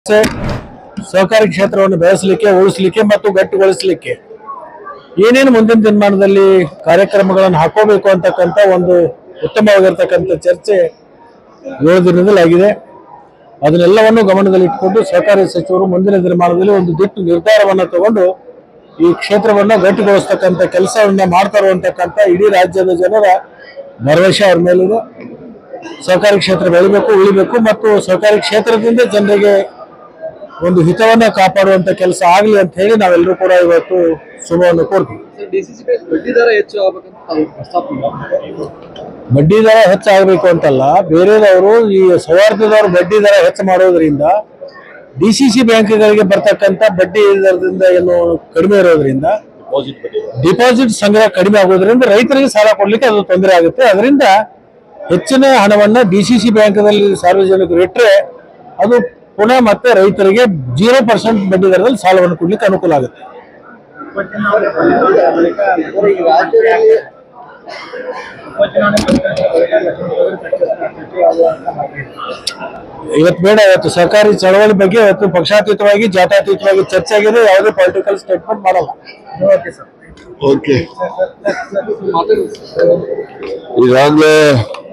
ಸಹಕಾರಿ ಕ್ಷೇತ್ರವನ್ನು ಬೆಳೆಸಲಿಕ್ಕೆ ಉಳಿಸಲಿಕ್ಕೆ ಮತ್ತು ಗಟ್ಟಿಗೊಳಿಸಲಿಕ್ಕೆ ಏನೇನು ಮುಂದಿನ ದಿನಮಾನದಲ್ಲಿ ಕಾರ್ಯಕ್ರಮಗಳನ್ನು ಹಾಕೋಬೇಕು ಅಂತಕ್ಕಂಥ ಒಂದು ಉತ್ತಮವಾಗಿರತಕ್ಕಂಥ ಚರ್ಚೆ 7 ದಿನದಲ್ಲಿ ಆಗಿದೆ. ಅದನ್ನೆಲ್ಲವನ್ನು ಗಮನದಲ್ಲಿ ಇಟ್ಟುಕೊಂಡು ಸಹಕಾರಿ ಸಚಿವರು ಮುಂದಿನ ದಿನಮಾನದಲ್ಲಿ ಒಂದು ದಿಟ್ಟ ನಿರ್ಧಾರವನ್ನು ತಗೊಂಡು ಈ ಕ್ಷೇತ್ರವನ್ನು ಗಟ್ಟಿಗೊಳಿಸತಕ್ಕಂಥ ಕೆಲಸವನ್ನ ಮಾಡ್ತಾರೆ ಅಂತಕ್ಕಂಥ ಇಡೀ ರಾಜ್ಯದ ಜನರ ಭರವಸೆ ಅವರ ಮೇಲಿದೆ. ಸಹಕಾರಿ ಕ್ಷೇತ್ರ ಬೆಳಿಬೇಕು, ಉಳಿಬೇಕು ಮತ್ತು ಸಹಕಾರಿ ಕ್ಷೇತ್ರದಿಂದ ಜನರಿಗೆ ಒಂದು ಹಿತವನ್ನ ಕಾಪಾಡುವಂತ ಕೆಲಸ ಆಗಲಿ ಅಂತ ಹೇಳಿ ನಾವೆಲ್ಲರೂ ಕೂಡ ಇವತ್ತು ಶುಭವನ್ನು ಕೋರ್ತೀವಿ. ಬಡ್ಡಿ ದರ ಹೆಚ್ಚಾಗಬೇಕು ಅಂತಲ್ಲ, ಬೇರೆದವರು ಈ ಸೌಹಾರ್ದದವರು ಬಡ್ಡಿ ದರ ಹೆಚ್ಚು ಮಾಡೋದ್ರಿಂದ ಡಿಸಿಸಿ ಬ್ಯಾಂಕ್ಗಳಿಗೆ ಬರ್ತಕ್ಕಂಥ ಬಡ್ಡಿ ದರದಿಂದ ಏನು ಕಡಿಮೆ ಇರೋದ್ರಿಂದ ಡಿಪಾಸಿಟ್ ಸಂಗ್ರಹ ಕಡಿಮೆ ಆಗೋದ್ರಿಂದ ರೈತರಿಗೆ ಸಾಲ ಕೊಡ್ಲಿಕ್ಕೆ ಅದು ತೊಂದರೆ ಆಗುತ್ತೆ. ಅದರಿಂದ ಹೆಚ್ಚಿನ ಹಣವನ್ನ ಡಿಸಿಸಿ ಬ್ಯಾಂಕ್ನಲ್ಲಿ ಸಾರ್ವಜನಿಕರು ಇಟ್ಟರೆ ಅದು ಪುನಃ ಮತ್ತೆ ರೈತರಿಗೆ 0% ಬಡ್ಡಿ ದರದಲ್ಲಿ ಸಾಲವನ್ನು ಕೊಡ್ಲಿಕ್ಕೆ ಅನುಕೂಲ ಆಗುತ್ತೆ. ಇವತ್ತು ಬೇಡ, ಇವತ್ತು ಸರ್ಕಾರಿ ಚಳವಳಿ ಬಗ್ಗೆ ಇವತ್ತು ಪಕ್ಷಾತೀತವಾಗಿ ಜಾತ್ಯತೀತವಾಗಿ ಚರ್ಚೆ ಆಗಿದೆ. ಯಾವುದೇ ಪೊಲಿಟಿಕಲ್ ಸ್ಟೇಟ್ಮೆಂಟ್ ಮಾಡಲ್ಲ. ಓಕೆ, ಈಗಾಗಲೇ